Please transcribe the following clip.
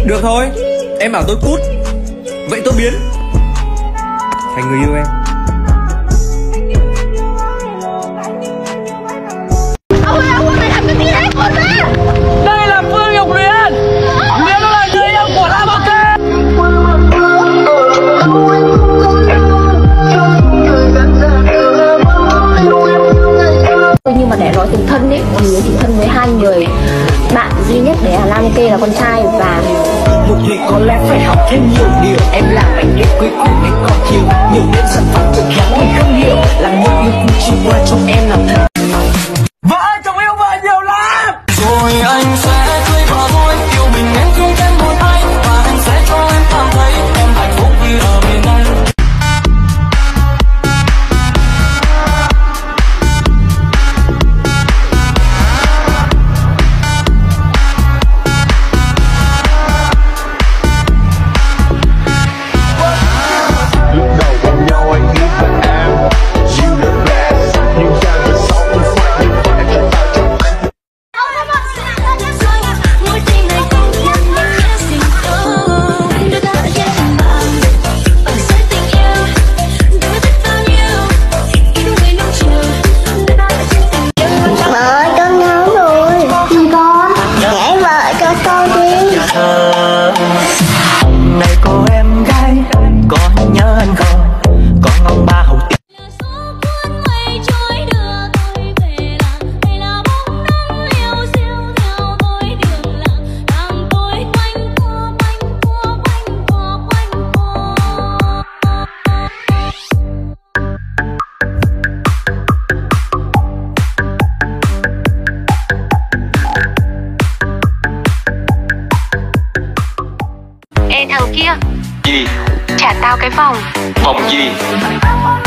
Được thôi, em bảo tôi cút, vậy tôi biến thành người yêu em. Ông mày làm cái gì đấy, con ra. Đây là Phương Ngọc Luyến. Luyến là người yêu của Lam Ok. Nhưng mà để nói tình thân ấy thì chỉ thân với hai người bạn duy nhất đấy là Lam Ok là con trai và Một người có lẽ phải học thêm nhiều điều. Em là mảnh ghép cuối cùng em còn thiếu nhiều đến sản phẩm cực khéo mình không hiểu. Làm một yêu cũng chỉ qua trong em làm thật. Vợ chồng yêu vợ nhiều lắm. Rồi anh sẽ cưới vợ thôi. Yêu mình em không kém một ai. Và anh sẽ cho em cảm thấy em hạnh phúc như ở bên anh. Này cô em gái, có nhớ anh không? Có ngóng ba hậu tiết. Ê thằng kia, Gì? trả tao cái vòng. Vòng gì?